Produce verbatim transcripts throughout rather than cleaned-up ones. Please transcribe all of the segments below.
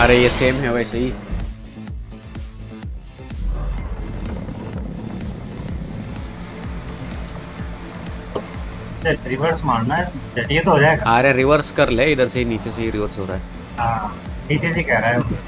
अरे ये सेम है वैसे ही। रिवर्स मारना है, ये तो हो जाएगा। अरे रिवर्स कर ले, इधर से ही नीचे से ही रिवर्स हो रहा है। हाँ, नीचे से कह रहा है वो।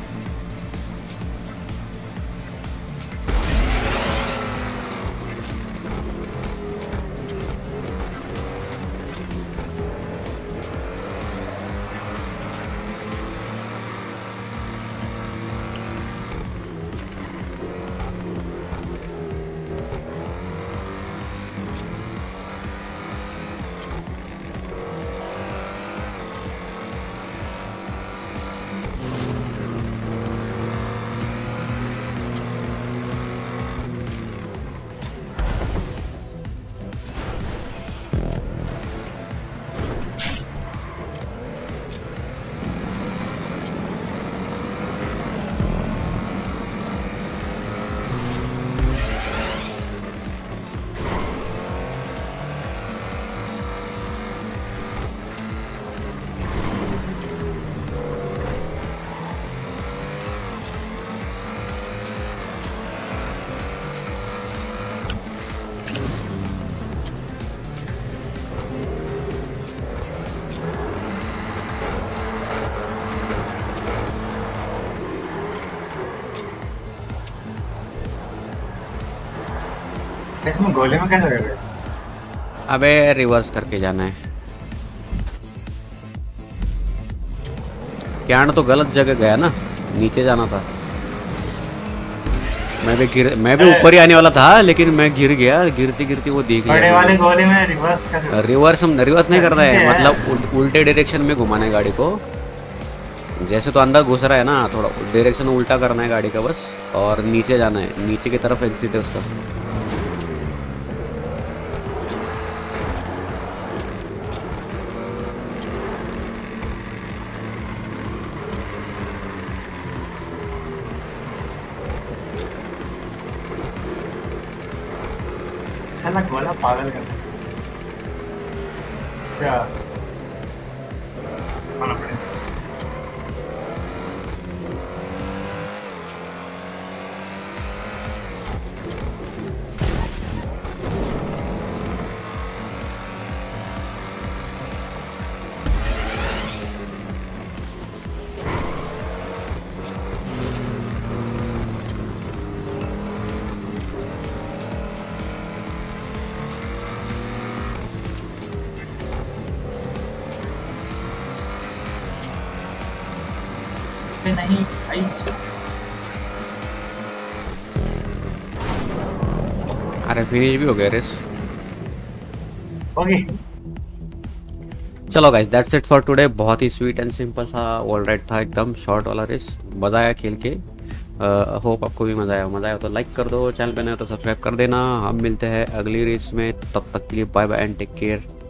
इसमें गोले में कैसे गए? अबे रिवर्स करके जाना है। क्यान तो गलत जगह गया ना, नीचे जाना था। मैं भी गिर मैं भी ऊपर ही आने वाला था, लेकिन मैं गिर गया। गिरती गिरती वो देख बड़े लिया। वाले गोले में रिवर्स कैसे? रिवर्स रिवर्स नहीं करना है, नीचे है। मतलब उल, उल्टे डायरेक्शन में घुमाना है गाड़ी को। जैसे तो अंदर घुस रहा है ना, थोड़ा डायरेक्शन उल्टा करना है गाड़ी का बस, और नीचे जाना है, नीचे की तरफ एग्जिट है उसका। साला गोला पागल कर रहा है। अच्छा, आना पड़ेगा। पे नहीं आई। अरे फिनिश भी हो गया रेस। होगी। चलो guys, that's it for today. बहुत ही स्वीट एंड सिंपल सा ऑल राइट था, एकदम शॉर्ट वाला रेस। मज़ा आया खेल के। होप आपको भी मज़ा आया। मज़ा आया तो लाइक कर दो, चैनल पे नए हो तो सब्सक्राइब कर देना। हम मिलते हैं अगली रेस में, तब तक के लिए bye bye and take care.